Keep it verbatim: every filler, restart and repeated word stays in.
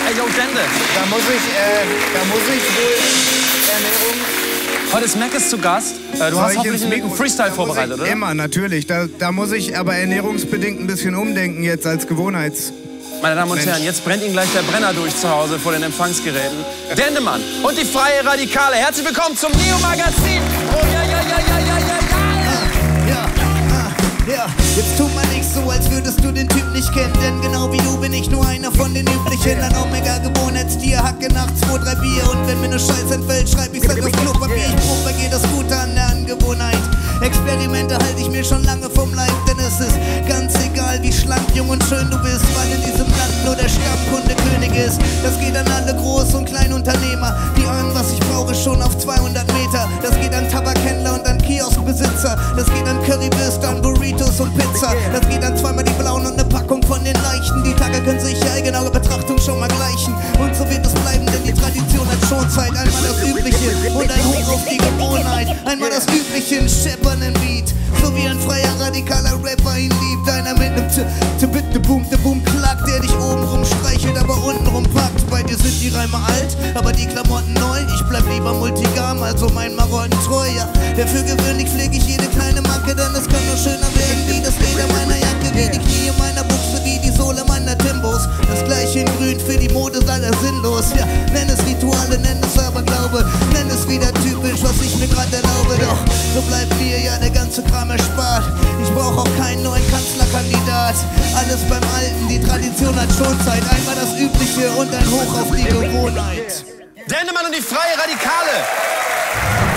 Ey, yo, Dende. Da muss ich, äh, da muss ich wohl Ernährung... Heute ist Meckes zu Gast. Äh, du Soll hast ich hoffentlich ins einen Mikro- Freestyle da muss vorbereitet, ich, oder? Immer, natürlich. Da, da muss ich aber ernährungsbedingt ein bisschen umdenken jetzt als Gewohnheits... Meine Damen und Mensch. Herren, jetzt brennt Ihnen gleich der Brenner durch zu Hause vor den Empfangsgeräten. Dendemann und die Freie Radikale. Herzlich willkommen zum Neo-Magazin. Oh ja, ja, ja, ja, ja, ja, ja. Ja, ah, ja, jetzt tu mal nicht so, als würdest du den Typ nicht kennen. Denn genau wie du bin ich nur einer von den üblichen. Ein Omega-Gewohnheitstier, hacke nach zwei, drei Bier. Und wenn mir ne Scheiß entfällt, schreib ich's halt auf Klopapier. Ich propagier das Gute an der Angewohnheit. Experimente halte ich mir schon lange vom Leib, denn es ist ganz egal, wie schlank, jung und schön du bist, weil in diesem Land nur der Stammkunde König ist. Das geht an alle Groß- und Kleinunternehmer, die ahnen, was ich brauche, schon auf zweihundert Meter. Das geht an Tabakhändler und an Kioskbesitzer. Das geht an Currywürste, an Burritos und Pizza. Das geht an zweimal die Blauen und eine Packung von den Leichten. Die Tage können sich ja genaue Betrachtung schon mal gleichen. Und so wird es bleiben, denn die Tradition hat schon Zeit. Einmal das Übliche und ein Hoch auf die Gewohnheit. Einmal das Übliche, ein scheppernden Beat. So wie ein freier, radikaler Rapper ihn liebt. Einer mit nem T-Bitte-Boom, der Boom klackt, der dich oben rumstreichelt, aber unten rumpackt. Bei dir sind die Reime alt, aber die Klamotten neu. Ich bleib lieber Multigam, also mein Marotten treu. Ja, für gewöhnlich pflege ich jede kleine Macke, denn es kann nur schöner werden wie das Leder meiner Jacke, wie die Knie meiner Buchse, wie die Sohle meiner Timbos. Das gleiche in grün, für die Mode sei das sinnlos. Ja, nenn es Rituale, nenn es aber Glaube, nenn es wieder typisch, was ich mir gerade erlaube. Doch so bleibt mir ja der ganze Kram erspart. Ich brauch auch keinen neuen Kanzlerkandidat. Alles beim Alten, die Tradition hat schon Zeit. Einmal das Übliche und ein Hoch auf die Gewohnheit. Dendemann und die Freie Radikale.